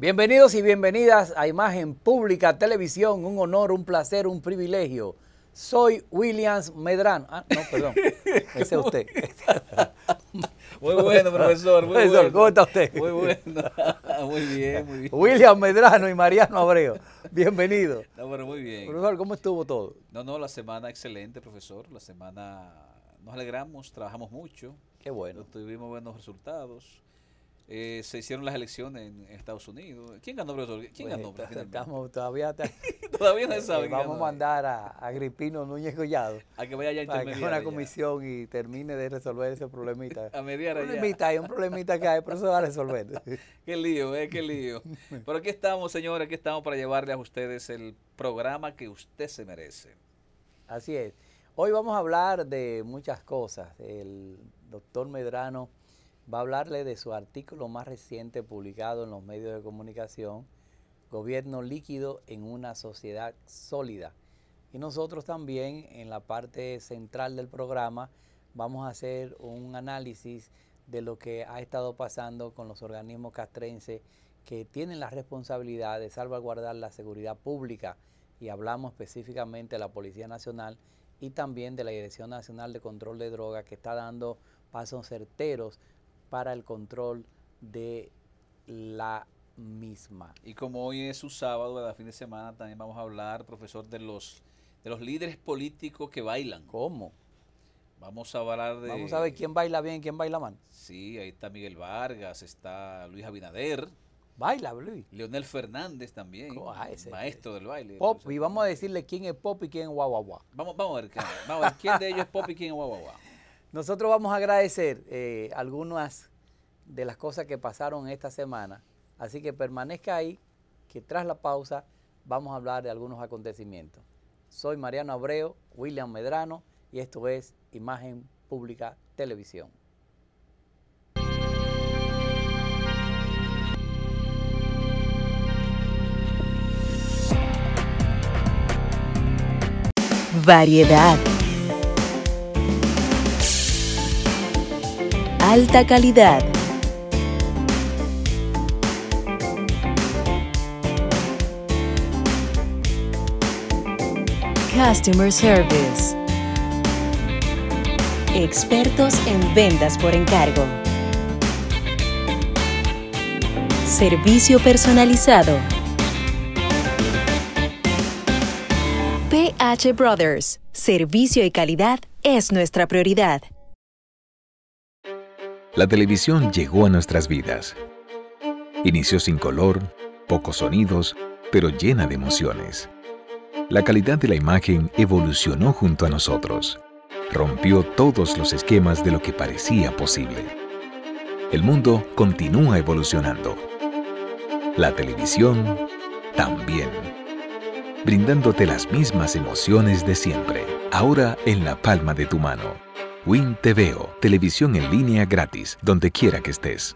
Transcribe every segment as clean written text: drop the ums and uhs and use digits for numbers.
Bienvenidos y bienvenidas a Imagen Pública Televisión, un honor, un placer, un privilegio. Soy Williams Medrano. Ah, no, perdón, ese es usted. Muy bueno, profesor. Muy profesor, bueno. ¿cómo está usted? Muy bueno. Muy bien, muy bien. Williams Medrano y Mariano Abreu. Bienvenido. No, pero muy bien. Profesor, ¿cómo estuvo todo? No, la semana excelente, profesor. La semana nos alegramos, trabajamos mucho. Qué bueno. Tuvimos buenos resultados. Se hicieron las elecciones en Estados Unidos. ¿Quién ganó, profesor? ¿Quién ganó? Todavía Todavía no se sabe. Vamos a mandar a Agripino Núñez Collado a que vaya allá a para que intermediar. una comisión y termine de resolver ese problemita. A mediar allá. Hay un problemita que hay, pero se va a resolver. Qué lío, qué lío. Pero aquí estamos, señores, aquí estamos para llevarle a ustedes el programa que usted se merece. Así es. Hoy vamos a hablar de muchas cosas. El doctor Medrano va a hablarle de su artículo más reciente publicado en los medios de comunicación, Gobierno líquido en una sociedad sólida. Y nosotros también, en la parte central del programa, vamos a hacer un análisis de lo que ha estado pasando con los organismos castrenses que tienen la responsabilidad de salvaguardar la seguridad pública, y hablamos específicamente de la Policía Nacional y también de la Dirección Nacional de Control de Drogas, que está dando pasos certeros para el control de la misma. Y como hoy es su sábado, ¿verdad? Fin de semana, también vamos a hablar, profesor, de los líderes políticos que bailan. ¿Cómo? Vamos a hablar de... Vamos a ver quién baila bien y quién baila mal. Sí, ahí está Miguel Vargas, está Luis Abinader. Baila, Luis. Leonel Fernández también, maestro del baile. Pop, y vamos a decirle quién es Pop y quién es Guau Guau Guau. Vamos a ver quién de ellos es Pop y quién es Guau Guau Guau. Nosotros vamos a agradecer algunas de las cosas que pasaron esta semana, así que permanezca ahí, que tras la pausa vamos a hablar de algunos acontecimientos. Soy Mariano Abreu, William Medrano, y esto es Imagen Pública Televisión. Variedad. Alta calidad. Customer Service. Expertos en ventas por encargo. Servicio personalizado. PH Brothers. Servicio y calidad es nuestra prioridad. La televisión llegó a nuestras vidas. Inició sin color, pocos sonidos, pero llena de emociones. La calidad de la imagen evolucionó junto a nosotros. Rompió todos los esquemas de lo que parecía posible. El mundo continúa evolucionando. La televisión también. Brindándote las mismas emociones de siempre, ahora en la palma de tu mano. Win TVO, televisión en línea gratis, donde quiera que estés.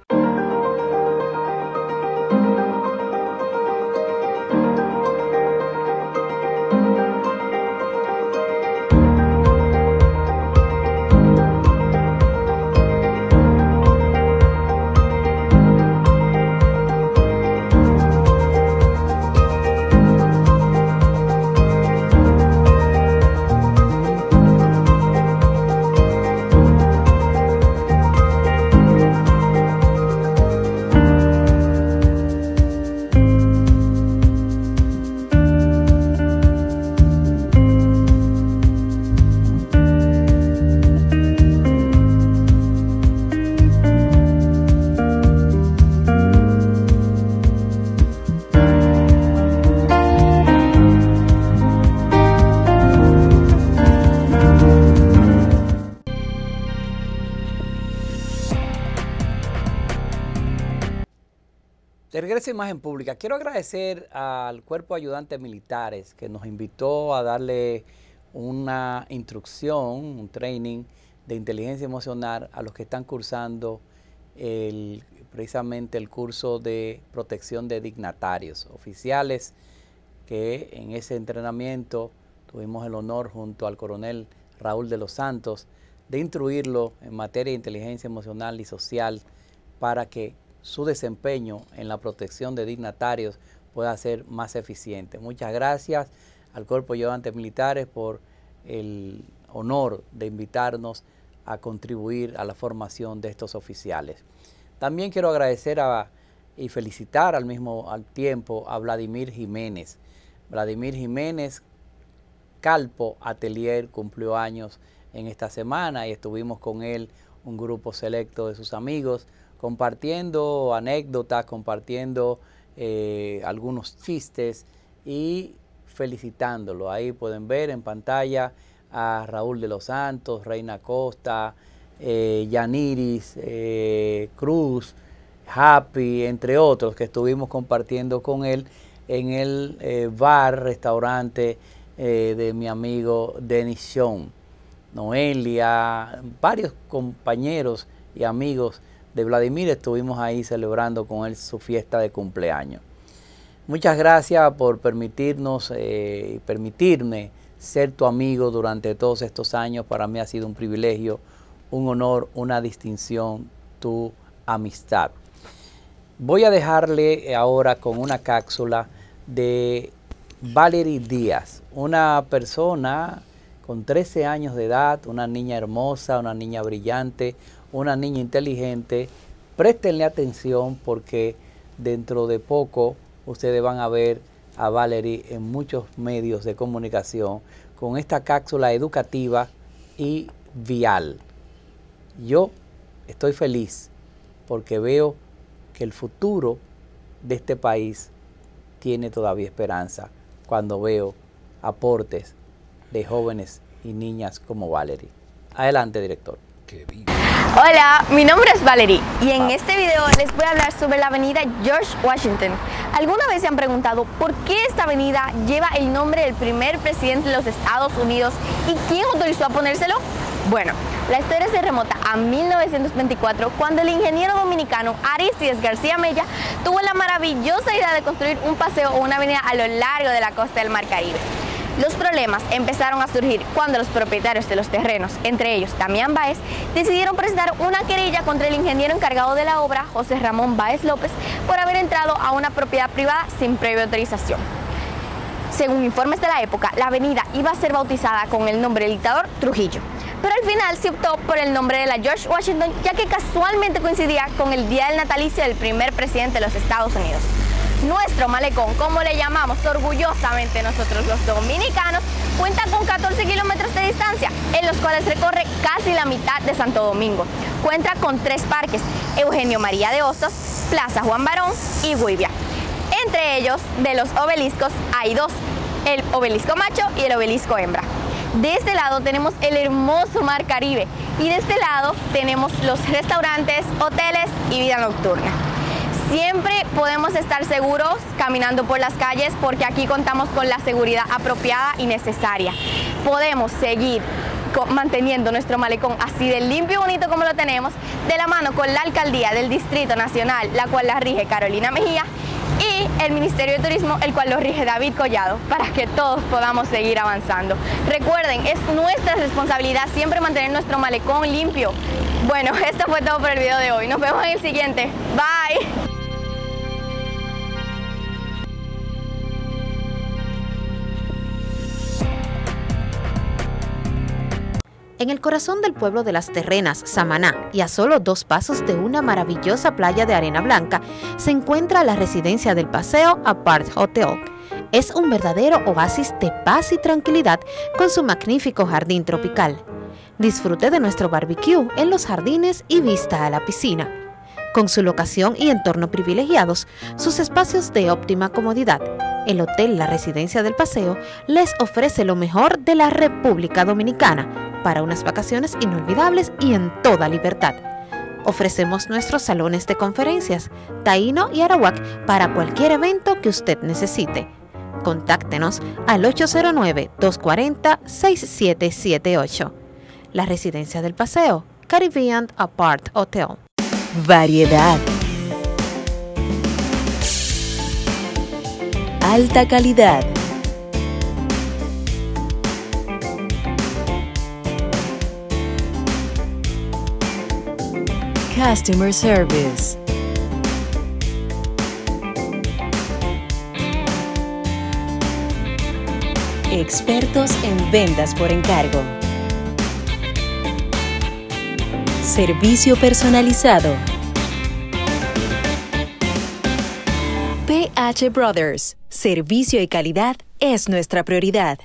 De regreso a Imagen Pública, quiero agradecer al Cuerpo de Ayudantes Militares que nos invitó a darle una instrucción, un training de inteligencia emocional a los que están cursando precisamente el curso de protección de dignatarios, oficiales, que en ese entrenamiento tuvimos el honor junto al coronel Raúl de los Santos de instruirlo en materia de inteligencia emocional y social para que su desempeño en la protección de dignatarios pueda ser más eficiente. Muchas gracias al Cuerpo de Ayudantes Militares por el honor de invitarnos a contribuir a la formación de estos oficiales. También quiero agradecer y felicitar al tiempo a Vladimir Jiménez. Vladimir Jiménez Calpo Atelier cumplió años en esta semana y estuvimos con él, un grupo selecto de sus amigos, compartiendo anécdotas, compartiendo algunos chistes y felicitándolo. Ahí pueden ver en pantalla a Raúl de los Santos, Reina Costa, Yaniris, Cruz, Happy, entre otros, que estuvimos compartiendo con él en el bar, restaurante de mi amigo Denis Sean. Noelia, varios compañeros y amigos de Vladimir estuvimos ahí celebrando con él su fiesta de cumpleaños. Muchas gracias por permitirnos y permitirme ser tu amigo durante todos estos años. Para mí ha sido un privilegio, un honor, una distinción, tu amistad. Voy a dejarle ahora con una cápsula de Valerie Díaz, una persona con 13 años de edad, una niña hermosa, una niña brillante, una niña inteligente. Préstenle atención porque dentro de poco ustedes van a ver a Valerie en muchos medios de comunicación con esta cápsula educativa y vial. Yo estoy feliz porque veo que el futuro de este país tiene todavía esperanza cuando veo aportes de jóvenes y niñas como Valerie. Adelante, director. Hola, mi nombre es Valerie y en este video les voy a hablar sobre la avenida George Washington. ¿Alguna vez se han preguntado por qué esta avenida lleva el nombre del primer presidente de los Estados Unidos y quién autorizó a ponérselo? Bueno, la historia se remota a 1924, cuando el ingeniero dominicano Aristides García Mella tuvo la maravillosa idea de construir un paseo o una avenida a lo largo de la costa del Mar Caribe. Los problemas empezaron a surgir cuando los propietarios de los terrenos, entre ellos Damián Báez, decidieron presentar una querella contra el ingeniero encargado de la obra, José Ramón Báez López, por haber entrado a una propiedad privada sin previa autorización. Según informes de la época, la avenida iba a ser bautizada con el nombre del dictador Trujillo, pero al final se optó por el nombre de la George Washington, ya que casualmente coincidía con el día del natalicio del primer presidente de los Estados Unidos. Nuestro malecón, como le llamamos orgullosamente nosotros los dominicanos, cuenta con 14 kilómetros de distancia, en los cuales recorre casi la mitad de Santo Domingo. Cuenta con 3 parques, Eugenio María de Hostos, Plaza Juan Barón y Guivia. Entre ellos, de los obeliscos hay 2, el obelisco macho y el obelisco hembra. De este lado tenemos el hermoso Mar Caribe y de este lado tenemos los restaurantes, hoteles y vida nocturna. Siempre podemos estar seguros caminando por las calles porque aquí contamos con la seguridad apropiada y necesaria. Podemos seguir manteniendo nuestro malecón así de limpio y bonito como lo tenemos, de la mano con la Alcaldía del Distrito Nacional, la cual la rige Carolina Mejía, y el Ministerio de Turismo, el cual lo rige David Collado, para que todos podamos seguir avanzando. Recuerden, es nuestra responsabilidad siempre mantener nuestro malecón limpio. Bueno, esto fue todo por el video de hoy. Nos vemos en el siguiente. Bye. En el corazón del pueblo de Las Terrenas, Samaná, y a solo 2 pasos de una maravillosa playa de arena blanca, se encuentra la residencia del Paseo Apart Hotel. Es un verdadero oasis de paz y tranquilidad con su magnífico jardín tropical. Disfrute de nuestro barbecue en los jardines y vista a la piscina. Con su locación y entorno privilegiados, sus espacios de óptima comodidad, el Hotel La Residencia del Paseo les ofrece lo mejor de la República Dominicana para unas vacaciones inolvidables y en toda libertad. Ofrecemos nuestros salones de conferencias, Taíno y Arawak para cualquier evento que usted necesite. Contáctenos al 809-240-6778. La Residencia del Paseo, Caribbean Apart Hotel. Variedad. Alta calidad. Customer service. expertos en ventas por encargo. Servicio personalizado. PH Brothers. Servicio y calidad es nuestra prioridad.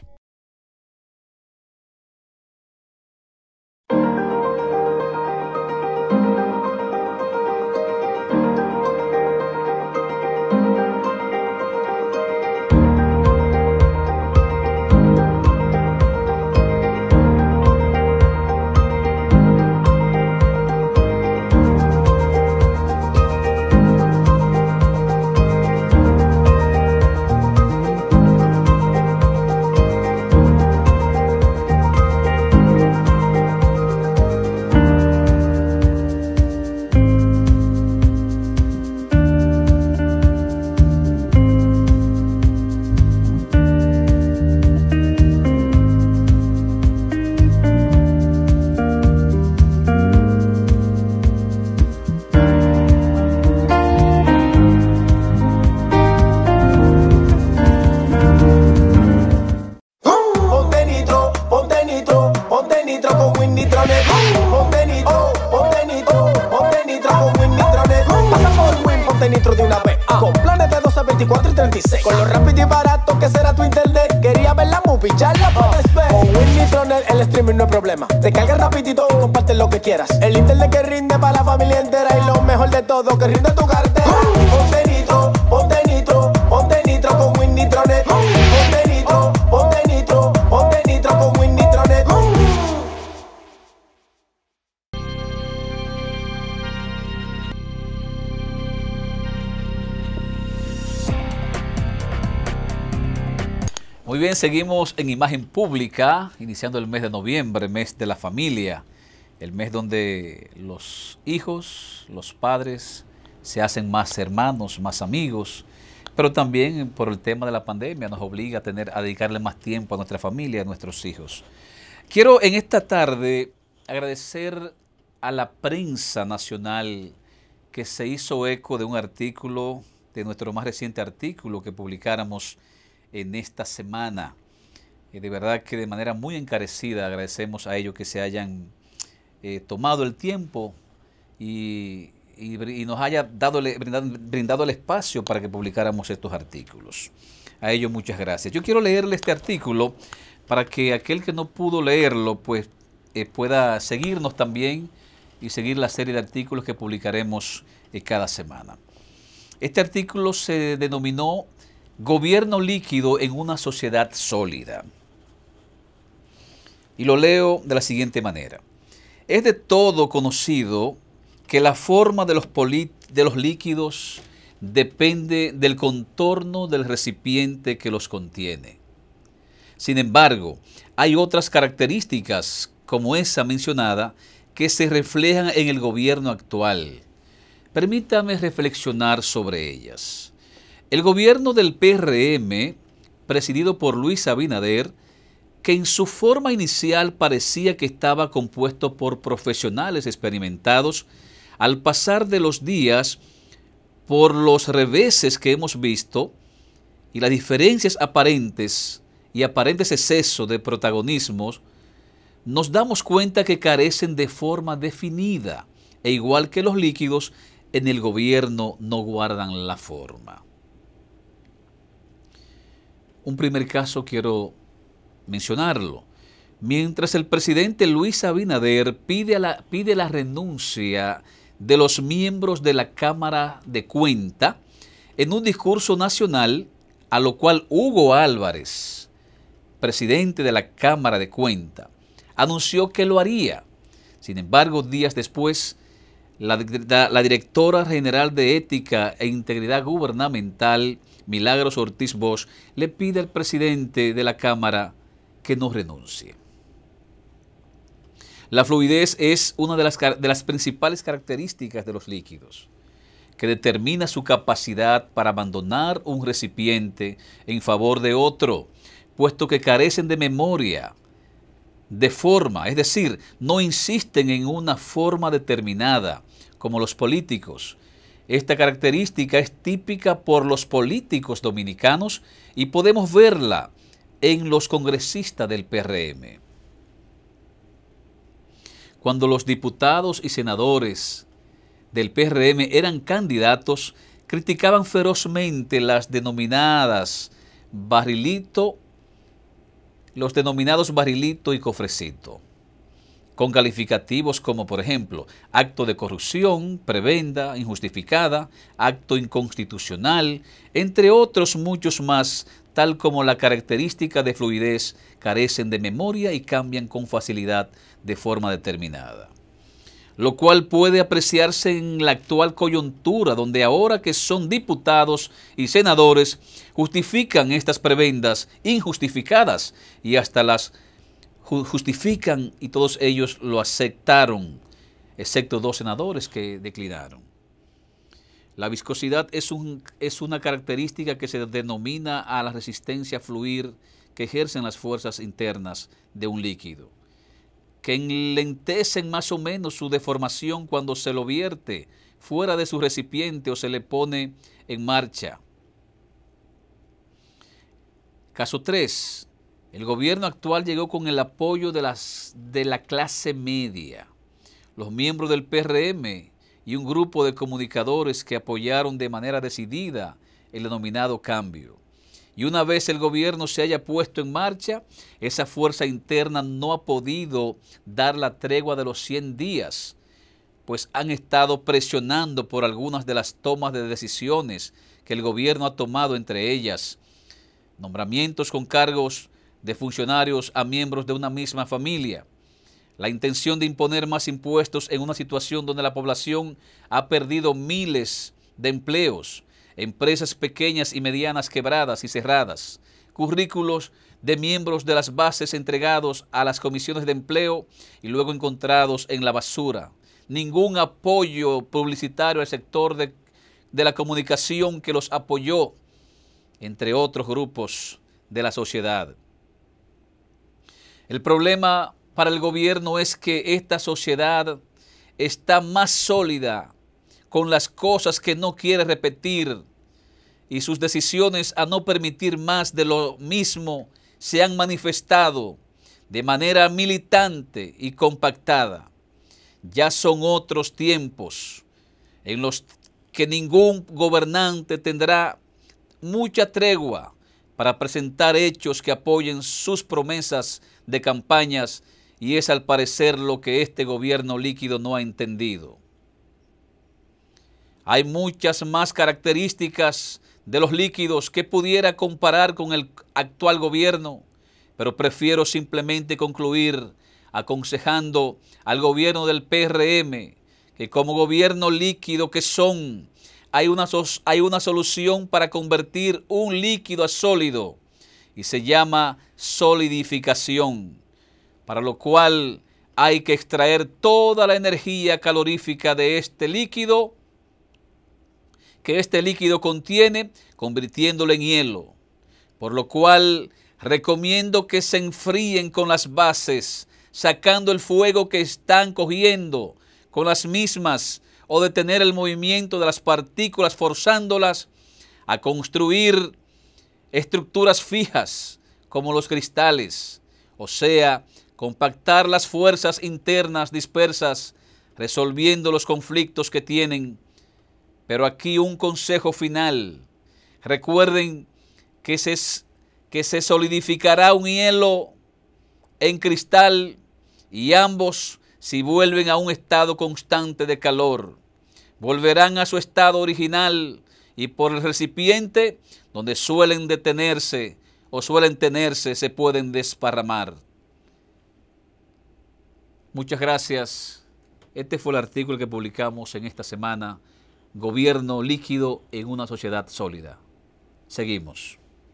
Con lo rápido y barato que será tu internet. Quería ver la movie, ya la puedes ver. Con Winnie el streaming no hay problema. Te cargas rapidito y comparte lo que quieras. El internet que rinde para la familia entera. Y lo mejor de todo, que rinde tu cartera. Ponte nitro, ponte nitro, ponte nitro con Winnie Tronet. Ponte nitro, ponte nitro, ponte nitro con Winnie Tronet. Muy bien, seguimos en Imagen Pública, iniciando el mes de noviembre, mes de la familia, el mes donde los hijos, los padres se hacen más hermanos, más amigos, pero también por el tema de la pandemia nos obliga a dedicarle más tiempo a nuestra familia, a nuestros hijos. Quiero en esta tarde agradecer a la prensa nacional que se hizo eco de un artículo, de nuestro más reciente artículo que publicáramos en esta semana. De verdad que de manera muy encarecida agradecemos a ellos que se hayan tomado el tiempo y nos haya brindado el espacio para que publicáramos estos artículos. A ellos muchas gracias. Yo quiero leerle este artículo para que aquel que no pudo leerlo pues pueda seguirnos también y seguir la serie de artículos que publicaremos cada semana. Este artículo se denominó Gobierno líquido en una sociedad sólida. Y lo leo de la siguiente manera. Es de todo conocido que la forma de los líquidos depende del contorno del recipiente que los contiene. Sin embargo, hay otras características, como esa mencionada, que se reflejan en el gobierno actual. Permítame reflexionar sobre ellas. El gobierno del PRM, presidido por Luis Abinader, que en su forma inicial parecía que estaba compuesto por profesionales experimentados, al pasar de los días, por los reveses que hemos visto y las diferencias aparentes y aparentes excesos de protagonismos, nos damos cuenta que carecen de forma definida e igual que los líquidos, en el gobierno no guardan la forma. Un primer caso quiero mencionarlo. Mientras el presidente Luis Abinader pide la renuncia de los miembros de la Cámara de Cuentas en un discurso nacional, a lo cual Hugo Álvarez, presidente de la Cámara de Cuentas, anunció que lo haría. Sin embargo, días después, la directora general de Ética e Integridad Gubernamental, Milagros Ortiz Bosch, le pide al presidente de la Cámara que no renuncie. La fluidez es una de las principales características de los líquidos, que determina su capacidad para abandonar un recipiente en favor de otro, puesto que carecen de memoria, de forma, es decir, no insisten en una forma determinada, como los políticos. Esta característica es típica por los políticos dominicanos y podemos verla en los congresistas del PRM. Cuando los diputados y senadores del PRM eran candidatos, criticaban ferozmente los denominados Barrilito y Cofrecito, con calificativos como, por ejemplo, acto de corrupción, prebenda, injustificada, acto inconstitucional, entre otros muchos más, tal como la característica de fluidez, carecen de memoria y cambian con facilidad de forma determinada. Lo cual puede apreciarse en la actual coyuntura, donde ahora que son diputados y senadores, justifican estas prebendas injustificadas y hasta las justifican, y todos ellos lo aceptaron, excepto 2 senadores que declinaron. La viscosidad es una característica que se denomina a la resistencia a fluir que ejercen las fuerzas internas de un líquido, que enlentecen más o menos su deformación cuando se lo vierte fuera de su recipiente o se le pone en marcha. Caso 3. El gobierno actual llegó con el apoyo de la clase media, los miembros del PRM y un grupo de comunicadores que apoyaron de manera decidida el denominado cambio. Y una vez el gobierno se haya puesto en marcha, esa fuerza interna no ha podido dar la tregua de los 100 días, pues han estado presionando por algunas de las tomas de decisiones que el gobierno ha tomado, entre ellas nombramientos con cargos de funcionarios a miembros de una misma familia, la intención de imponer más impuestos en una situación donde la población ha perdido miles de empleos, empresas pequeñas y medianas quebradas y cerradas, currículos de miembros de las bases entregados a las comisiones de empleo y luego encontrados en la basura, ningún apoyo publicitario al sector de la comunicación que los apoyó, entre otros grupos de la sociedad. El problema para el gobierno es que esta sociedad está más sólida con las cosas que no quiere repetir y sus decisiones a no permitir más de lo mismo se han manifestado de manera militante y compactada. Ya son otros tiempos en los que ningún gobernante tendrá mucha tregua para presentar hechos que apoyen sus promesas de campañas, y es al parecer lo que este gobierno líquido no ha entendido. Hay muchas más características de los líquidos que pudiera comparar con el actual gobierno, pero prefiero simplemente concluir aconsejando al gobierno del PRM que como gobierno líquido que son, hay una solución para convertir un líquido a sólido y se llama solidificación, para lo cual hay que extraer toda la energía calorífica de este líquido que este líquido contiene, convirtiéndolo en hielo, por lo cual recomiendo que se enfríen con las bases, sacando el fuego que están cogiendo con las mismas, o detener el movimiento de las partículas forzándolas a construir estructuras fijas como los cristales, o sea, compactar las fuerzas internas dispersas, resolviendo los conflictos que tienen. Pero aquí un consejo final. Recuerden que se solidificará un hielo en cristal y ambos, si vuelven a un estado constante de calor, volverán a su estado original y por el recipiente donde suelen tenerse, se pueden desparramar. Muchas gracias. Este fue el artículo que publicamos en esta semana, Gobierno líquido en una sociedad sólida. Seguimos.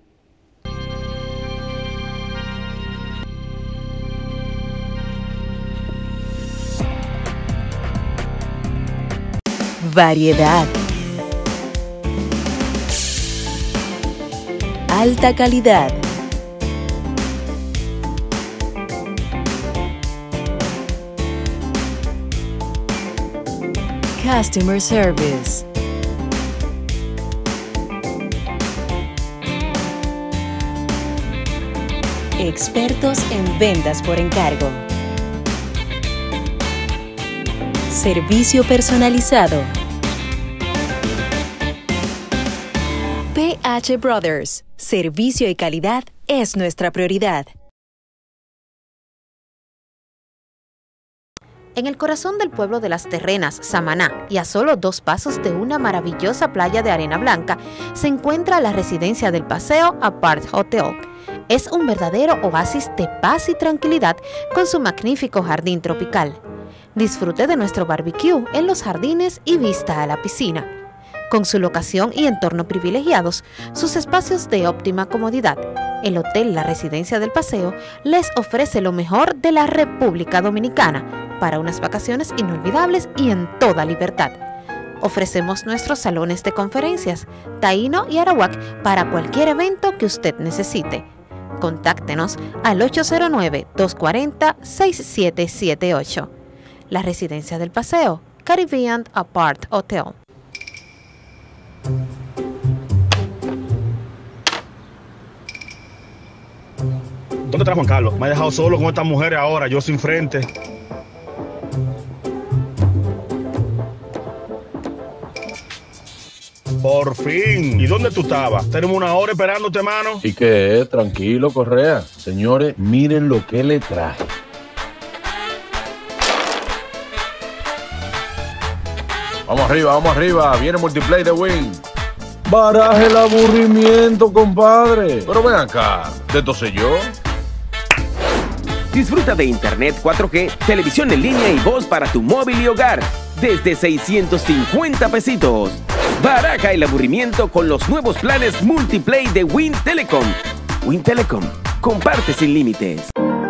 Variedad. Alta calidad. Customer service. expertos en ventas por encargo. Servicio personalizado. PH Brothers. Servicio y calidad es nuestra prioridad. En el corazón del pueblo de Las Terrenas, Samaná, y a solo 2 pasos de una maravillosa playa de arena blanca, se encuentra la residencia del Paseo Apart Hotel. Es un verdadero oasis de paz y tranquilidad con su magnífico jardín tropical. Disfrute de nuestro barbecue en los jardines y vista a la piscina. Con su locación y entorno privilegiados, sus espacios de óptima comodidad, el Hotel La Residencia del Paseo les ofrece lo mejor de la República Dominicana para unas vacaciones inolvidables y en toda libertad. Ofrecemos nuestros salones de conferencias, Taíno y Arawak para cualquier evento que usted necesite. Contáctenos al 809-240-6778. La Residencia del Paseo, Caribbean Apart Hotel. ¿Dónde está Juan Carlos? Me ha dejado solo con estas mujeres ahora, yo sin frente. Por fin. ¿Y dónde tú estabas? Tenemos 1 hora esperándote, mano. ¿Y qué es? Tranquilo, Correa. Señores, miren lo que le traje. Vamos arriba. Viene Multiplay de Win. Baraje el aburrimiento, compadre. Pero ven acá, ¿de esto sé yo? Disfruta de Internet 4G, televisión en línea y voz para tu móvil y hogar desde 650 pesitos. Baraja el aburrimiento con los nuevos planes Multiplay de Win Telecom. Win Telecom, comparte sin límites.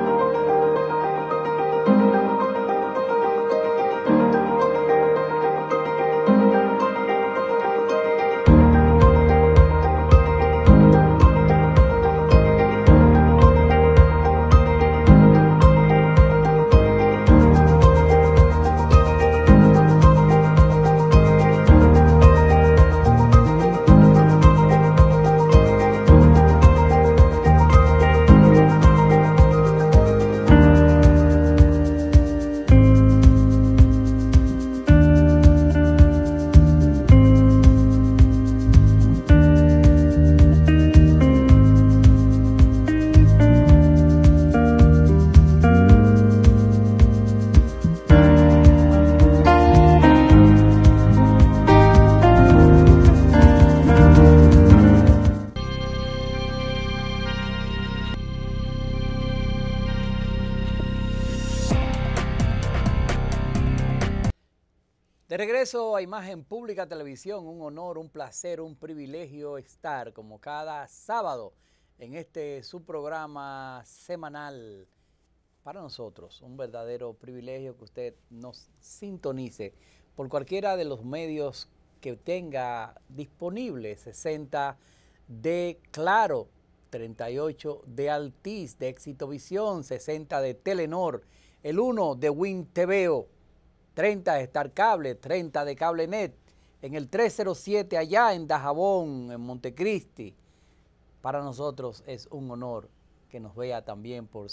De regreso a Imagen Pública Televisión, un honor, un placer, un privilegio estar como cada sábado en este su programa semanal. Para nosotros, un verdadero privilegio que usted nos sintonice por cualquiera de los medios que tenga disponible, 60 de Claro, 38 de Altiz, de Éxito Visión, 60 de Telenor, el 1 de Win TVO, 30 de Star Cable, 30 de CableNet, en el 307 allá en Dajabón, en Montecristi. Para nosotros es un honor que nos vea también por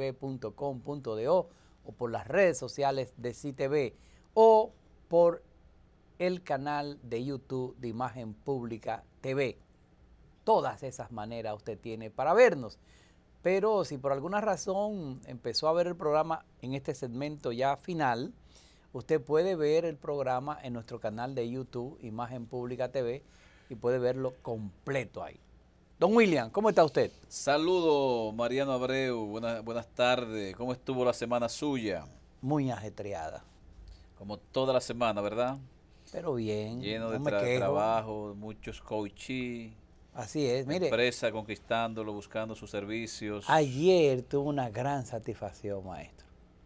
citv.com.do o por las redes sociales de CTV o por el canal de YouTube de Imagen Pública TV. Todas esas maneras usted tiene para vernos. Pero si por alguna razón empezó a ver el programa en este segmento ya final, usted puede ver el programa en nuestro canal de YouTube, Imagen Pública TV, y puede verlo completo ahí. Don William, ¿cómo está usted? Saludos, Mariano Abreu. Buenas tardes. ¿Cómo estuvo la semana suya? Muy ajetreada. Como toda la semana, ¿verdad? Pero bien. Lleno de no me quejo. trabajo, muchos coaches. Así es, mire. Empresa conquistándolo, buscando sus servicios. Ayer tuve una gran satisfacción, maestro.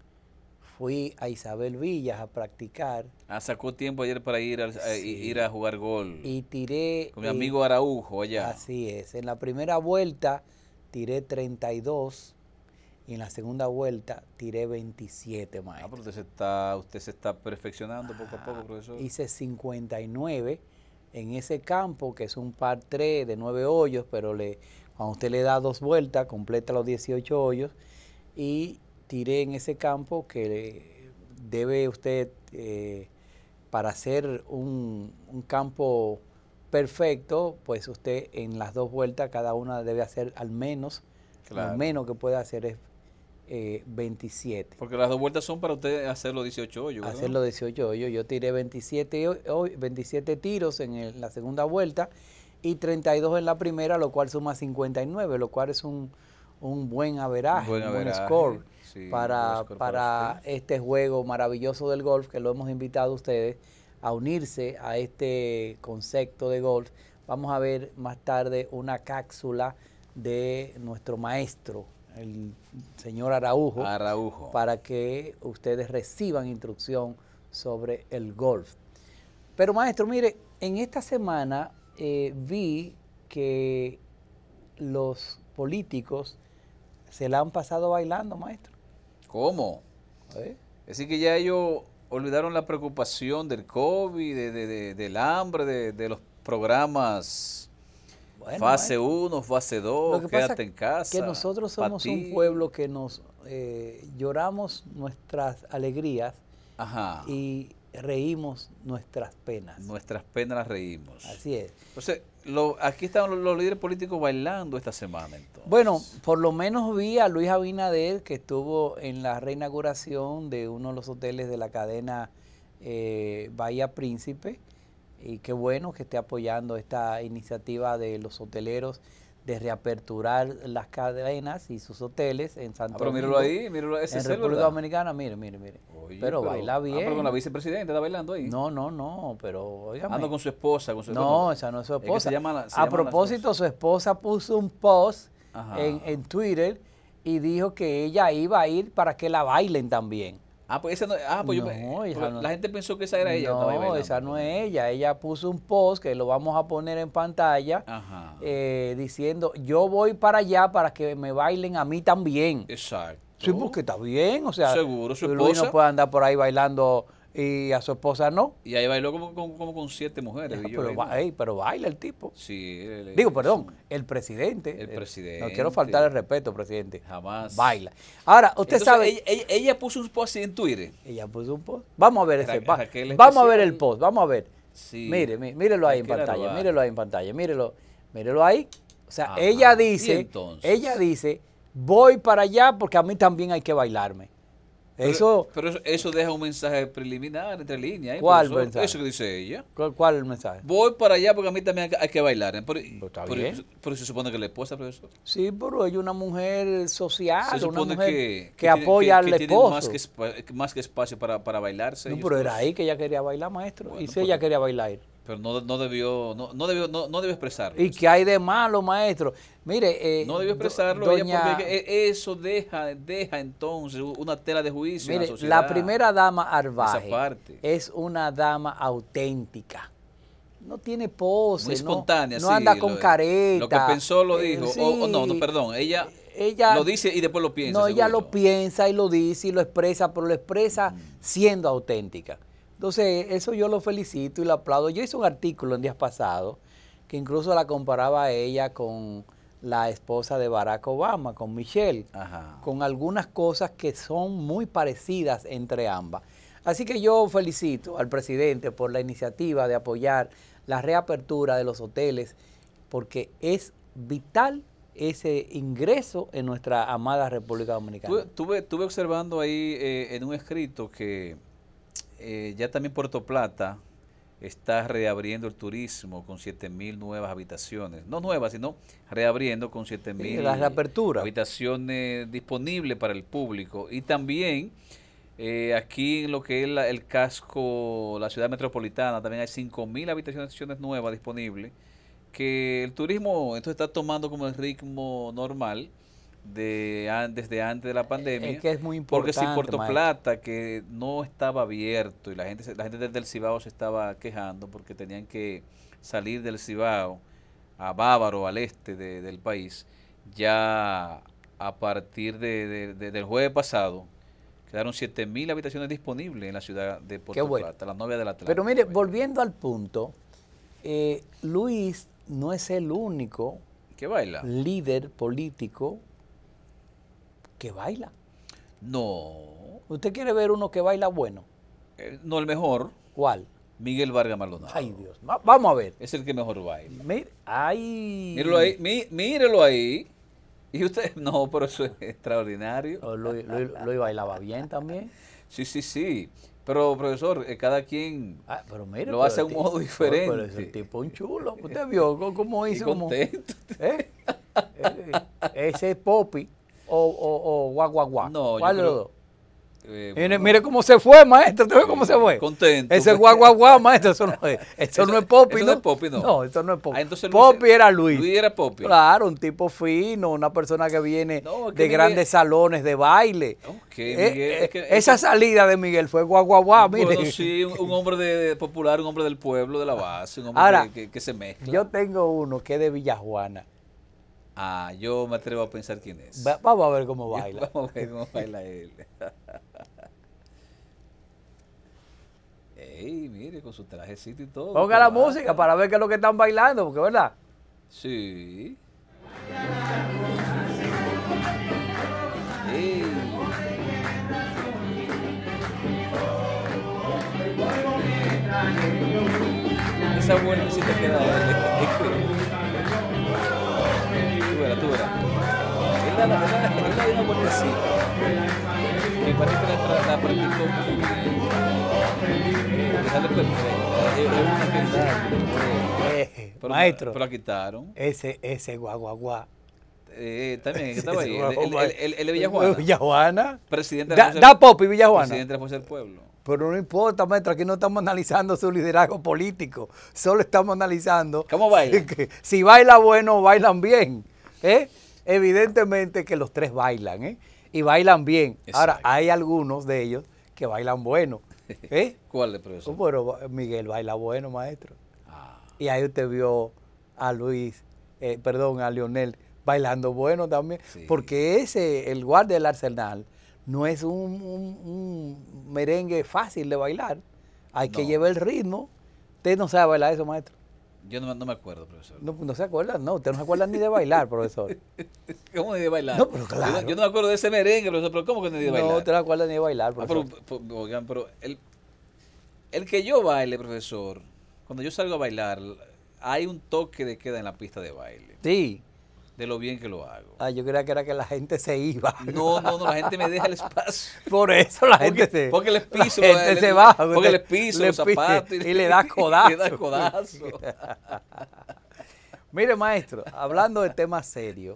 Fui a Isabel Villas a practicar. Sacó tiempo ayer para ir a jugar gol. Y tiré... Con mi amigo Araujo allá. Así es. En la primera vuelta tiré 32 y en la segunda vuelta tiré 27, maestro. Pero usted se está perfeccionando poco a poco, profesor. Hice 59 en ese campo, que es un par 3 de 9 hoyos, pero Cuando usted le da 2 vueltas, completa los 18 hoyos y tire en ese campo que debe usted, para hacer un campo perfecto, pues usted en las 2 vueltas, cada una debe hacer al menos, Claro. lo menos que puede hacer es 27. Porque las 2 vueltas son para usted hacer los 18 hoyos, ¿verdad? Hacer los 18 hoyos. Yo tiré 27 tiros en la segunda vuelta y 32 en la primera, lo cual suma 59, lo cual es un buen averaje, un buen score, sí, para usted. este juego maravilloso del golf, que lo hemos invitado a ustedes a unirse a este concepto de golf. Vamos a ver más tarde una cápsula de nuestro maestro, el señor Araujo, para que ustedes reciban instrucción sobre el golf. Pero maestro, mire, en esta semana vi que los políticos se la han pasado bailando, maestro. ¿Cómo? Es decir, que ya ellos olvidaron la preocupación del COVID, del hambre, de los programas fase 1, fase 2, quédate en casa. Que nosotros somos un pueblo que nos lloramos nuestras alegrías y reímos nuestras penas. Nuestras penas las reímos. Así es. Entonces, aquí están los líderes políticos bailando esta semana. Entonces. Bueno, por lo menos vi a Luis Abinader, que estuvo en la reinauguración de uno de los hoteles de la cadena Bahía Príncipe, y qué bueno que esté apoyando esta iniciativa de los hoteleros de reaperturar las cadenas y sus hoteles en Santo Domingo. Pero míralo ahí, ese en República Dominicana, mire. Oye, pero baila bien. Pero con la vicepresidenta está bailando ahí. No, pero óigame. Ando con su esposa. No, esa no es su esposa. A propósito, su esposa puso un post en Twitter y dijo que ella iba a ir para que la bailen también. Pues esa no, la gente pensó que esa era ella. No, esa no es ella. Ella puso un post que lo vamos a poner en pantalla diciendo, yo voy para allá para que me bailen a mí también. Exacto. Sí, porque está bien, o sea, seguro, su esposa. Luis no puede andar por ahí bailando y a su esposa no. Y ahí bailó como con 7 mujeres. Pero baila el tipo. Sí. El presidente. El presidente. No quiero faltar el respeto, presidente. Jamás. Baila. Ahora, usted sabe. Ella puso un post así en Twitter. Ella puso un post. Vamos a ver ese post. Vamos a ver el post, vamos a ver. Sí. Mírelo ahí en pantalla, mírelo ahí. O sea, ella dice, voy para allá porque a mí también hay que bailarme. Pero eso deja un mensaje preliminar entre líneas. ¿Cuál mensaje? Eso que dice ella. ¿Cuál es el mensaje? Voy para allá porque a mí también hay que bailar. Pero se supone que la esposa, profesor. Sí, pero ella es una mujer social, se supone una mujer que apoya al esposo. Tiene más que espacio para bailarse. No, pero era ahí que ella quería bailar, maestro. Bueno, y si ella quería bailar. Pero no debió expresarlo. ¿Y qué hay de malo, maestro? Mire, no debió expresarlo porque eso deja entonces una tela de juicio en la sociedad. La primera dama Arbaje es una dama auténtica. No tiene pose, muy espontánea, no anda con careta. Lo que pensó lo dijo. Perdón, ella lo dice y después lo piensa. No, ella lo piensa y lo dice y lo expresa, pero lo expresa siendo auténtica. Entonces, eso yo lo felicito y lo aplaudo. Yo hice un artículo en días pasados que incluso la comparaba a ella con la esposa de Barack Obama, con Michelle, con algunas cosas que son muy parecidas entre ambas. Así que yo felicito al presidente por la iniciativa de apoyar la reapertura de los hoteles, porque es vital ese ingreso en nuestra amada República Dominicana. Estuve observando ahí en un escrito que ya también Puerto Plata está reabriendo el turismo con 7.000 nuevas habitaciones. No nuevas, sino reabriendo con 7.000 la reapertura. Habitaciones disponibles para el público. Y también aquí en lo que es el casco, la ciudad metropolitana, también hay 5.000 habitaciones nuevas disponibles, que el turismo entonces está tomando como el ritmo normal desde antes de la pandemia. Es que es muy importante. Porque si Puerto Plata, que no estaba abierto y la gente desde el Cibao se estaba quejando porque tenían que salir del Cibao a Bávaro, al este del país, ya a partir del jueves pasado quedaron 7.000 habitaciones disponibles en la ciudad de Puerto Plata, la novia del Atlántico. Pero mire, volviendo al punto, Luis no es el único ¿Qué baila? líder político que baila. No. ¿Usted quiere ver uno que baila bueno? No, el mejor. ¿Cuál? Miguel Vargas Maldonado. Ay, Dios. Vamos a ver. Es el que mejor baila. Ay. Mírelo ahí. Mírelo ahí. Y usted, no, pero eso es extraordinario. Luis bailaba bien también. Sí. Pero, profesor, cada quien pero mire, lo hace de un modo diferente. Pero ese tipo un chulo. Usted vio cómo hizo. Contento. Ese es Poppy o Guaguaguá. No, ¿cuál de los dos? Mire cómo se fue, maestro. ¿Usted ve cómo se fue? Contento. Ese Guaguaguá, maestro. Eso no es Poppy, eso ¿no? no es Poppy, no. No, eso no es Poppy. Entonces Poppy era Luis. Luis era Poppy. Claro, un tipo fino, una persona que viene de Miguel, grandes salones de baile. Miguel, esa salida de Miguel fue Guaguaguá, mire. Bueno, sí, un hombre popular, un hombre del pueblo, de la base, un hombre Ahora, que se mezcla. Yo tengo uno que es de Villajuana. Yo me atrevo a pensar quién es. Vamos a ver cómo baila. Vamos a ver cómo baila él. Ey, mire, con su trajecito y todo. Ponga la música para ver qué es lo que están bailando, porque ¿verdad? Sí. Ey. Esa vueltecita queda. Tú verás. Él da una vueltecita. Me parece que la practicó muy bien. Sale perfecta. Maestro. Pero la quitaron. Ese Guaguaguá. También estaba ahí. El de Villajuana. Villajuana. Presidente de la Poppy Villajuana. Presidente de la Fuerza del Pueblo. Pero no importa, maestro, aquí no estamos analizando su liderazgo político, solo estamos analizando ¿cómo baila? Si baila bueno o bailan bien. Evidentemente que los tres bailan, y bailan bien. Exacto. Ahora, hay algunos de ellos que bailan bueno. ¿Cuál es, profesor? Bueno, Miguel baila bueno, maestro. Y ahí usted vio a a Leonel bailando bueno también, sí. Porque el guardia del Arsenal no es un merengue fácil de bailar. Hay que llevar el ritmo. ¿Usted no sabe bailar eso, maestro? Yo no me acuerdo, profesor. No se acuerda, no. Usted no se acuerda ni de bailar, profesor. ¿Cómo ni de bailar? No, pero claro. Yo no me acuerdo de ese merengue, profesor, pero ¿cómo que ni de bailar? No, usted no se acuerda ni de bailar, profesor. Pero el que yo baile, profesor, cuando yo salgo a bailar, hay un toque de queda en la pista de baile. Sí. De lo bien que lo hago. Yo creía que era que la gente se iba. No, la gente me deja el espacio. Por eso la gente se... Porque les piso. La gente se baja. Porque les piso los zapatos. Y le da codazo. Y le da codazo. Mire, maestro, hablando de temas serios,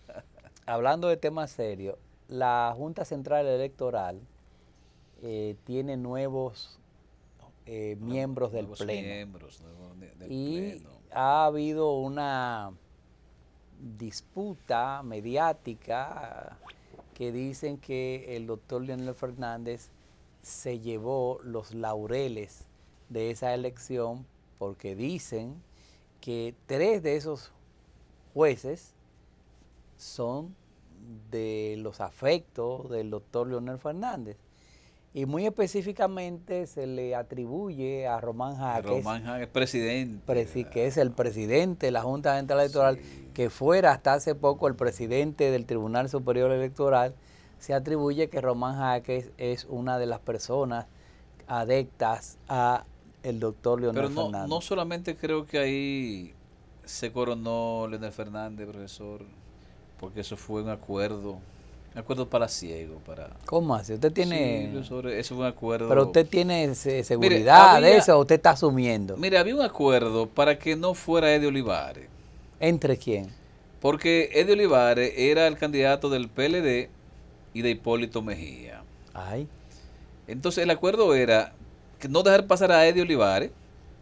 la Junta Central Electoral tiene nuevos miembros del Pleno. Y ha habido una disputa mediática que dicen que el doctor Leonel Fernández se llevó los laureles de esa elección porque dicen que 3 de esos jueces son de los afectos del doctor Leonel Fernández. Y muy específicamente se le atribuye a Román Jaques. Román Jaques, presidente. Que es el presidente de la Junta Central Electoral, sí. Que fuera hasta hace poco el presidente del Tribunal Superior Electoral. Se atribuye que Román Jaques es una de las personas adeptas a el doctor Leonel Fernández. Pero no solamente creo que ahí se coronó Leonel Fernández, profesor, porque eso fue un acuerdo palaciego. ¿Cómo hace? ¿Usted tiene...? Sí, profesor, eso fue un acuerdo... ¿Pero usted tiene seguridad de eso o usted está asumiendo? Mire, había un acuerdo para que no fuera Eddie Olivares. ¿Entre quién? Porque Eddie Olivares era el candidato del PLD y de Hipólito Mejía. Ay. Entonces el acuerdo era que no dejar pasar a Eddie Olivares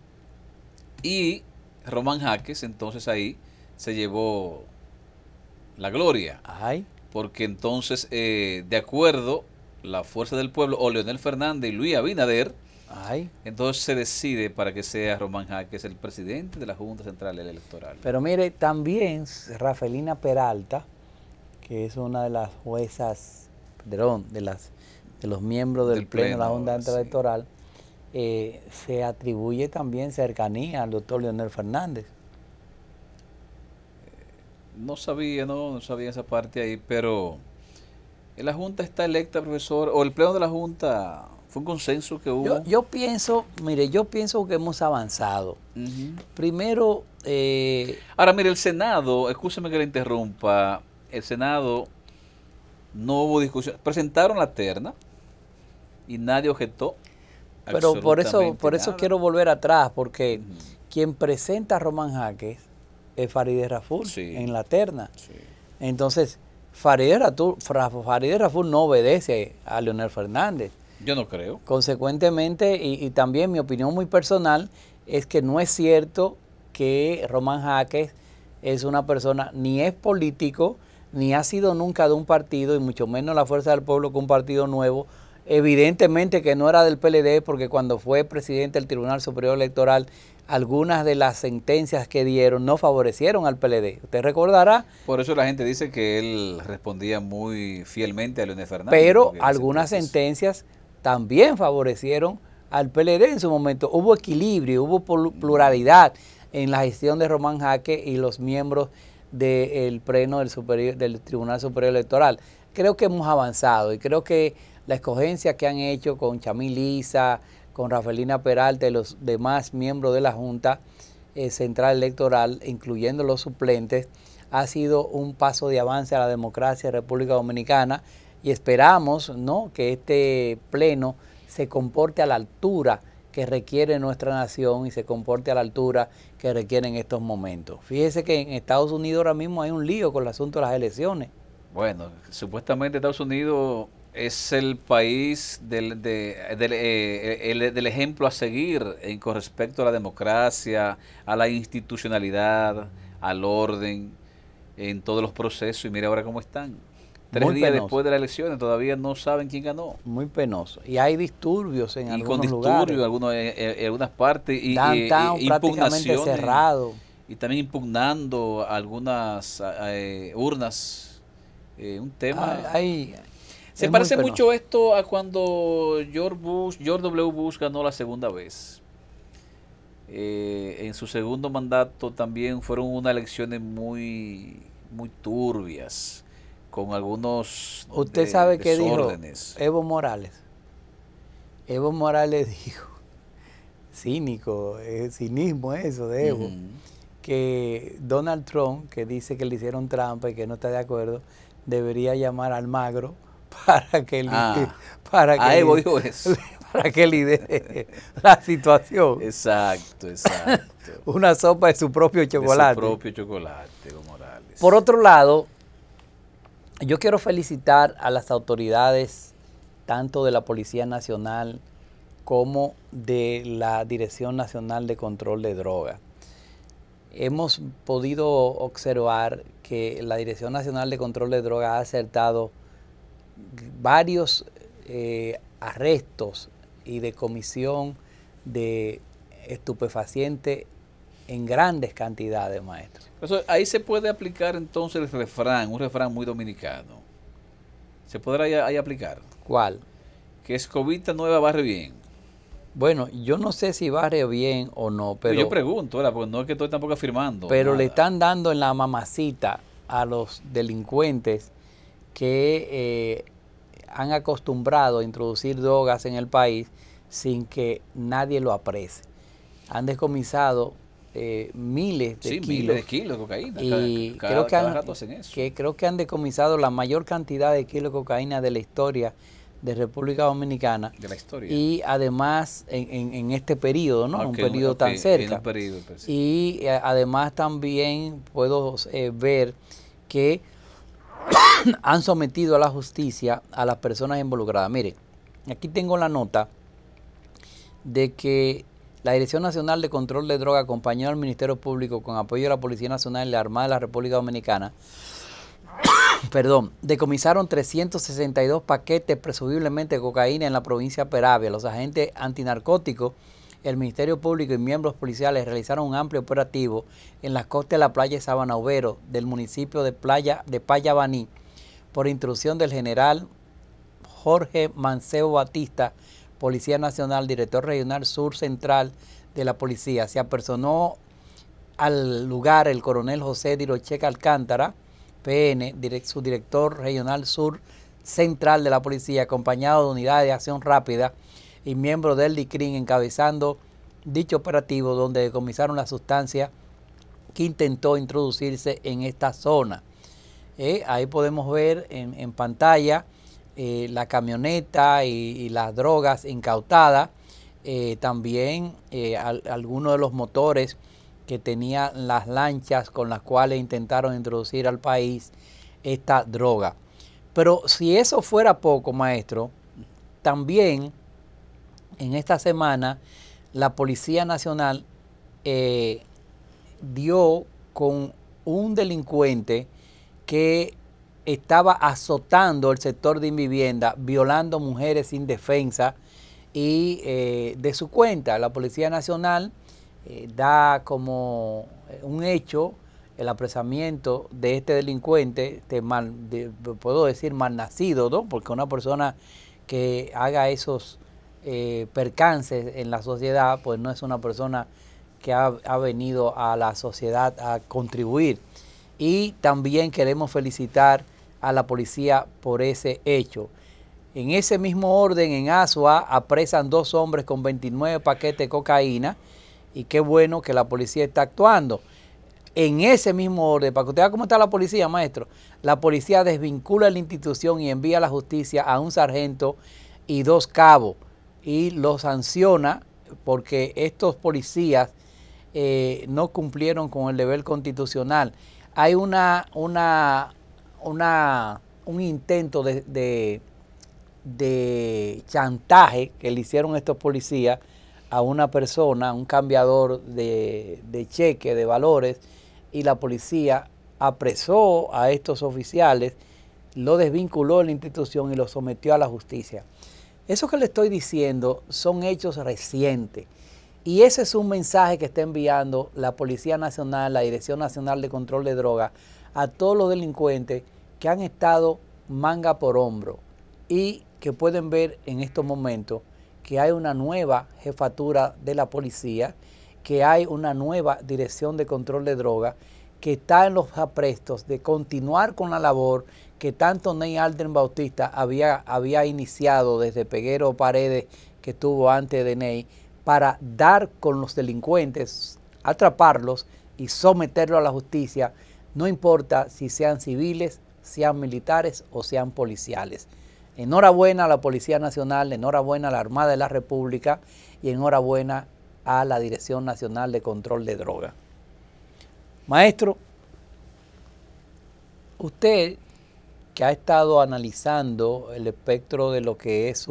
y Román Jaques, entonces ahí se llevó la gloria. Ay. Porque entonces, de acuerdo, la Fuerza del Pueblo, o Leonel Fernández y Luis Abinader, entonces se decide para que sea Román Jaques el presidente de la Junta Central Electoral. Pero mire, también Rafelina Peralta, que es una de las juezas, de los miembros del Pleno de la Junta Central Electoral, se atribuye también cercanía al doctor Leonel Fernández. No sabía, no sabía esa parte ahí, pero la Junta está electa, profesor, o el pleno de la Junta, fue un consenso que hubo. Yo pienso, mire, yo pienso que hemos avanzado. Primero... Ahora, mire, el Senado, escúcheme que le interrumpa, el Senado no hubo discusión, presentaron la terna y nadie objetó. Pero por eso quiero volver atrás, porque quien presenta a Román Jaques es Farideh Raful en la terna. Sí. Entonces, Farideh Raful no obedece a Leonel Fernández. Yo no creo. Consecuentemente, y también mi opinión muy personal, es que no es cierto que Román Jaques es una persona, ni es político, ni ha sido nunca de un partido, y mucho menos la Fuerza del Pueblo, que un partido nuevo. Evidentemente que no era del PLD, porque cuando fue presidente del Tribunal Superior Electoral, algunas de las sentencias que dieron no favorecieron al PLD. Usted recordará. Por eso la gente dice que él respondía muy fielmente a Leonel Fernández. Pero algunas sentencias también favorecieron al PLD en su momento. Hubo equilibrio, hubo pluralidad en la gestión de Román Jaques y los miembros del pleno del Tribunal Superior Electoral. Creo que hemos avanzado y creo que la escogencia que han hecho con Chamil Isa, con Rafaelina Peralta y los demás miembros de la Junta Central Electoral, incluyendo los suplentes, ha sido un paso de avance a la democracia de República Dominicana, y esperamos, ¿no?, que este pleno se comporte a la altura que requiere nuestra nación y se comporte a la altura que requiere en estos momentos. Fíjese que en Estados Unidos ahora mismo hay un lío con el asunto de las elecciones. Bueno, supuestamente Estados Unidos es el país del ejemplo a seguir con respecto a la democracia, a la institucionalidad, al orden, en todos los procesos. Y mira ahora cómo están. 3 días después de las elecciones todavía no saben quién ganó. Muy penoso. Y hay disturbios en algunos lugares. Y con disturbios en algunas partes. Y prácticamente cerrado. Y también impugnando algunas urnas. Un tema... Se parece mucho esto a cuando George W. Bush ganó la segunda vez. En su segundo mandato también fueron unas elecciones muy turbias, con algunos ¿Usted sabe qué dijo Evo Morales? Evo Morales dijo, cínico, cinismo eso de Evo, que Donald Trump, que dice que le hicieron trampa y que no está de acuerdo, debería llamar al Magro para que Evo dijo eso. Para que lidere la situación. Exacto. Una sopa de su propio chocolate. De su propio chocolate, Evo Morales. Por otro lado, yo quiero felicitar a las autoridades, tanto de la Policía Nacional como de la Dirección Nacional de Control de Drogas. Hemos podido observar que la Dirección Nacional de Control de Drogas ha acertado varios arrestos y decomisión de estupefacientes en grandes cantidades, maestro. Ahí se puede aplicar entonces el refrán, un refrán muy dominicano. ¿Se podrá ahí aplicar? ¿Cuál? Que escobita nueva barre bien. Bueno, yo no sé si barre bien o no, pero... Yo pregunto, ¿verdad? Porque no es que estoy tampoco afirmando. Pero nada. Le están dando en la mamacita a los delincuentes que han acostumbrado a introducir drogas en el país sin que nadie lo aprecie. Han decomisado miles de kilos de cocaína. Y cada rato hacen eso. Creo que han decomisado la mayor cantidad de kilos de cocaína de la historia de República Dominicana. De la historia. Y además en este periodo, ¿no? Un periodo tan cerca. Y además también puedo ver que han sometido a la justicia a las personas involucradas. Miren, aquí tengo la nota de que la Dirección Nacional de Control de Drogas acompañó al Ministerio Público con apoyo de la Policía Nacional y la Armada de la República Dominicana. Decomisaron 362 paquetes presumiblemente de cocaína en la provincia de Peravia. Los agentes antinarcóticos, el Ministerio Público y miembros policiales realizaron un amplio operativo en las costas de la playa de Sabana Overo del municipio de Payabaní por instrucción del general Jorge Mancebo Batista, Policía Nacional, director regional sur central de la policía. Se apersonó al lugar el coronel José Dirocheca Alcántara, PN, su director regional sur central de la policía, acompañado de unidades de acción rápida y miembros del DICRIN, encabezando dicho operativo donde decomisaron la sustancia que intentó introducirse en esta zona. Ahí podemos ver en pantalla la camioneta y las drogas incautadas, también algunos de los motores que tenían las lanchas con las cuales intentaron introducir al país esta droga. Pero si eso fuera poco, maestro, también en esta semana la Policía Nacional dio con un delincuente que estaba azotando el sector de vivienda, violando mujeres sin defensa, y de su cuenta la Policía Nacional da como un hecho el apresamiento de este delincuente, puedo decir malnacido, ¿no? Porque una persona que haga esos percances en la sociedad, pues no es una persona que ha venido a la sociedad a contribuir. Y también queremos felicitar a la policía por ese hecho. En ese mismo orden, en Asua, apresan 2 hombres con 29 paquetes de cocaína, y qué bueno que la policía está actuando. En ese mismo orden, para que usted vea cómo está la policía, maestro, la policía desvincula la institución y envía a la justicia a un sargento y 2 cabos, y los sanciona porque estos policías no cumplieron con el deber constitucional. Hay un intento de chantaje que le hicieron estos policías a una persona, un cambiador de cheque, de valores, y la policía apresó a estos oficiales, lo desvinculó de la institución y lo sometió a la justicia. Eso que le estoy diciendo son hechos recientes, y ese es un mensaje que está enviando la Policía Nacional, la Dirección Nacional de Control de Drogas, a todos los delincuentes que han estado manga por hombro y que pueden ver en estos momentos que hay una nueva jefatura de la policía, que hay una nueva dirección de control de drogas, que está en los aprestos de continuar con la labor que tanto Ney Alden Bautista había iniciado desde Peguero Paredes, que estuvo antes de Ney, para dar con los delincuentes, atraparlos y someterlos a la justicia, no importa si sean civiles, sean militares o sean policiales. Enhorabuena a la Policía Nacional, enhorabuena a la Armada de la República y enhorabuena a la Dirección Nacional de Control de Drogas. Maestro, usted que ha estado analizando el espectro de lo que es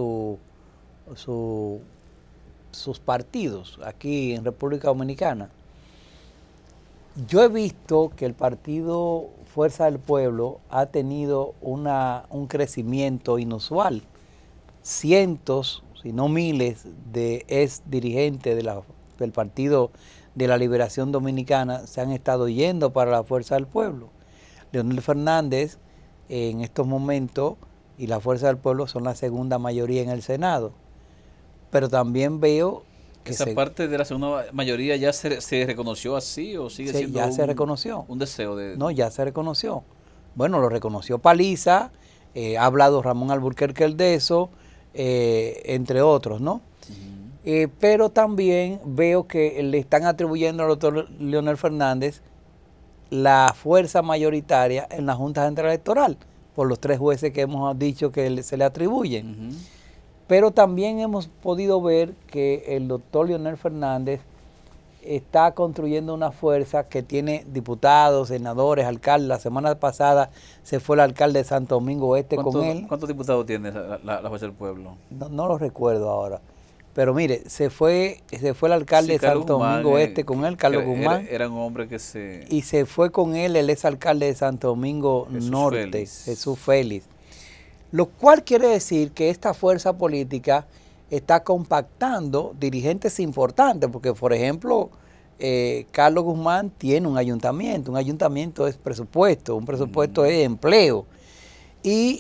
sus partidos aquí en República Dominicana, yo he visto que el partido Fuerza del Pueblo ha tenido un crecimiento inusual. Cientos, si no miles, de ex dirigentes del Partido de la Liberación Dominicana se han estado yendo para la Fuerza del Pueblo. Leonel Fernández en estos momentos y la Fuerza del Pueblo son la segunda mayoría en el Senado. Pero también veo que esa parte de la segunda mayoría ya se reconoció así, o sigue siendo ya se reconoció. Un deseo de... No, ya se reconoció. Bueno, lo reconoció Paliza, ha hablado Ramón Alburquerque de eso, entre otros, ¿no? Pero también veo que le están atribuyendo al doctor Leonel Fernández la fuerza mayoritaria en la Junta Central Electoral, por los 3 jueces que hemos dicho que se le atribuyen. Pero también hemos podido ver que el doctor Leonel Fernández está construyendo una fuerza que tiene diputados, senadores, alcaldes. La semana pasada se fue el alcalde de Santo Domingo Este con él. ¿Cuántos diputados tiene la Fuerza del Pueblo? No lo recuerdo ahora. Pero mire, se fue el alcalde de Santo Domingo Este con él, Carlos Guzmán. Era un hombre que se... Y se fue con él el exalcalde de Santo Domingo Norte, Jesús Félix. Lo cual quiere decir que esta fuerza política está compactando dirigentes importantes, porque por ejemplo, Carlos Guzmán tiene un ayuntamiento es presupuesto, un presupuesto es empleo. Y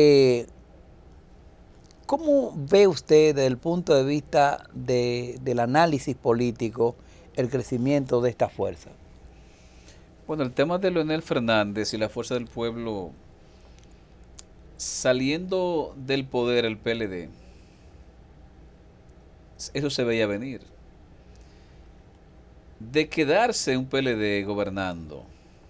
¿cómo ve usted desde el punto de vista del análisis político el crecimiento de esta fuerza? Bueno, el tema de Leonel Fernández y la Fuerza del Pueblo, saliendo del poder el PLD, eso se veía venir. De quedarse un PLD gobernando,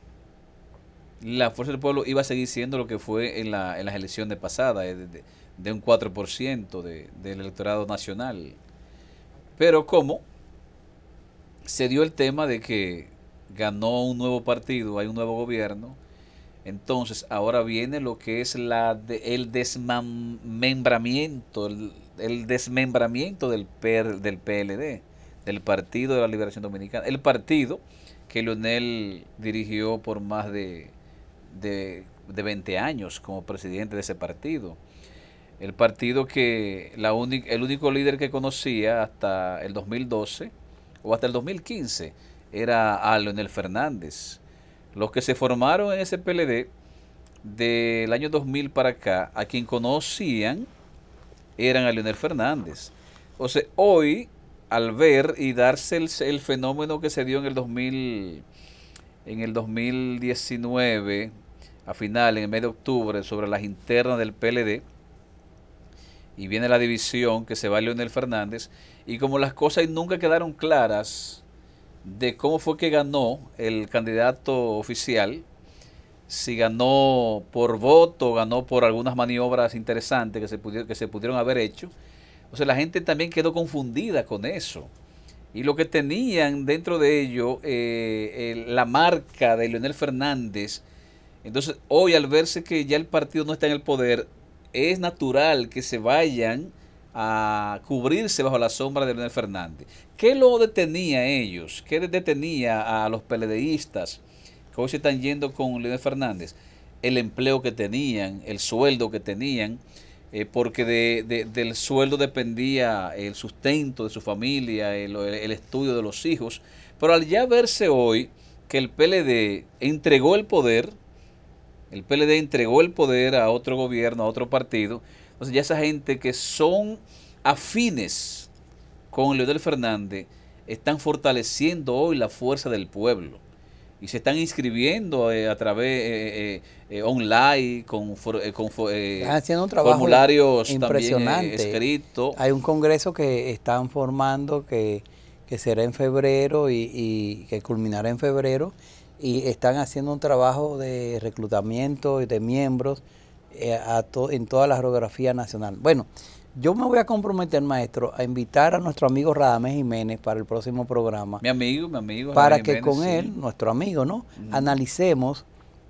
la Fuerza del Pueblo iba a seguir siendo lo que fue en las elecciones pasadas, de un 4% del electorado nacional. Pero como se dio el tema de que ganó un nuevo partido, hay un nuevo gobierno, entonces ahora viene lo que es el desmembramiento, el desmembramiento del PLD, del Partido de la Liberación Dominicana, el partido que Leonel dirigió por más de 20 años como presidente de ese partido. El partido que el único líder que conocía hasta el 2012 o hasta el 2015 era a Leonel Fernández. Los que se formaron en ese PLD del año 2000 para acá, a quien conocían eran a Leonel Fernández. O sea, hoy, al ver y darse el fenómeno que se dio en el 2019, a final, en el mes de octubre, sobre las internas del PLD, y viene la división que se va a Leonel Fernández, y como las cosas nunca quedaron claras de cómo fue que ganó el candidato oficial, si ganó por voto, ganó por algunas maniobras interesantes que se pudieron haber hecho. O sea, la gente también quedó confundida con eso. Y lo que tenían dentro de ello, la marca de Leonel Fernández, entonces hoy al verse que ya el partido no está en el poder, es natural que se vayan a cubrirse bajo la sombra de Leonel Fernández. ¿Qué lo detenía a ellos? ¿Qué detenía a los PLDistas que hoy se están yendo con Leonel Fernández? El empleo que tenían, el sueldo que tenían, porque del sueldo dependía el sustento de su familia, el estudio de los hijos. Pero al ya verse hoy que el PLD entregó el poder a otro gobierno, a otro partido, entonces ya esa gente que son afines con Leonel Fernández están fortaleciendo hoy la fuerza del pueblo y se están inscribiendo a través online están haciendo un trabajo formularios impresionante. También escritos. Hay un congreso que están formando que será en febrero y que culminará en febrero, y están haciendo un trabajo de reclutamiento y de miembros en toda la geografía nacional. Bueno, yo me voy a comprometer, maestro, a invitar a nuestro amigo Radamés Jiménez para el próximo programa. Mi amigo. Para Radamés que Jiménez, con sí. él, nuestro amigo, ¿no? Analicemos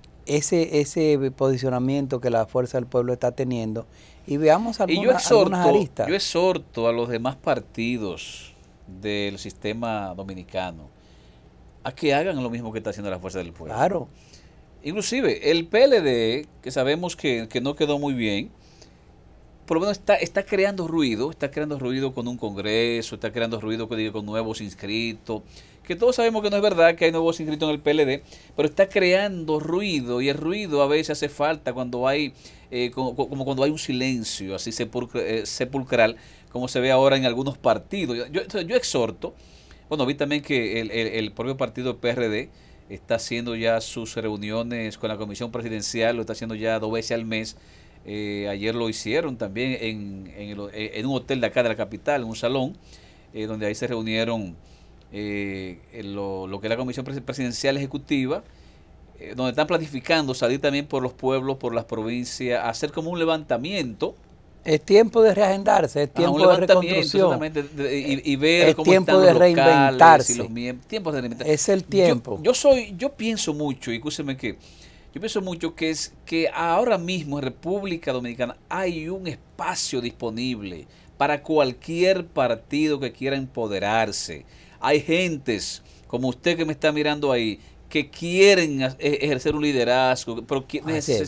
ese posicionamiento que la Fuerza del Pueblo está teniendo y veamos algunas aristas. Yo exhorto a los demás partidos del sistema dominicano a que hagan lo mismo que está haciendo la Fuerza del Pueblo. Claro. Inclusive el PLD, que sabemos que no quedó muy bien, por lo menos está creando ruido con un congreso, está creando ruido con nuevos inscritos, que todos sabemos que no es verdad que hay nuevos inscritos en el PLD, pero está creando ruido, y el ruido a veces hace falta cuando hay, como cuando hay un silencio así sepulcral, como se ve ahora en algunos partidos. Yo exhorto. Bueno, vi también que el propio partido PRD está haciendo ya sus reuniones con la Comisión Presidencial, lo está haciendo ya 2 veces al mes. Ayer lo hicieron también en un hotel de acá de la capital, en un salón, donde ahí se reunieron lo que es la Comisión Presidencial Ejecutiva, donde están planificando salir también por los pueblos, por las provincias, hacer como un levantamiento. Es tiempo de reagendarse, es tiempo de reconstrucción. Y ver cómo tiempo están de los reinventarse. locales y los miembros. Tiempo de reinventarse. Es el tiempo. Yo pienso mucho, y escúcheme que yo pienso mucho que es que ahora mismo en República Dominicana hay un espacio disponible para cualquier partido que quiera empoderarse. Hay gentes como usted que me está mirando ahí que quieren ejercer un liderazgo, pero que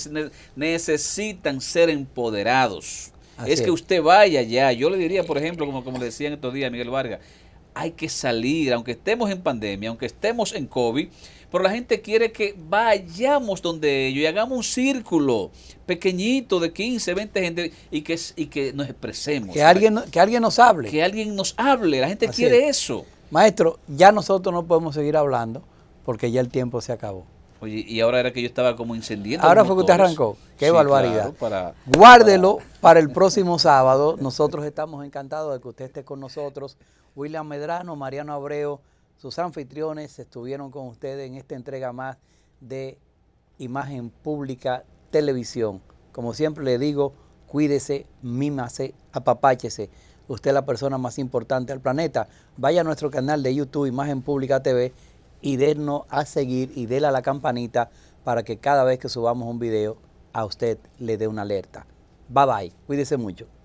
necesitan ser empoderados. Es que usted vaya allá. Yo le diría, por ejemplo, como le decían estos días a Miguel Vargas, hay que salir, aunque estemos en pandemia, aunque estemos en COVID, pero la gente quiere que vayamos donde ellos y hagamos un círculo pequeñito de 15, 20 gente y que nos expresemos. Que alguien nos hable. Que alguien nos hable. La gente quiere eso. Maestro, ya nosotros no podemos seguir hablando porque ya el tiempo se acabó. Oye, y ahora era que yo estaba como incendiando. Ahora fue que usted arrancó. Qué sí, barbaridad. Claro, Guárdelo para el próximo sábado. Nosotros estamos encantados de que usted esté con nosotros. William Medrano, Mariano Abreu, sus anfitriones estuvieron con ustedes en esta entrega más de Imagen Pública Televisión. Como siempre le digo, cuídese, mímase, apapáchese. Usted es la persona más importante del planeta. Vaya a nuestro canal de YouTube, Imagen Pública TV, y denos a seguir y déle a la campanita para que cada vez que subamos un video a usted le dé una alerta. Bye bye, cuídese mucho.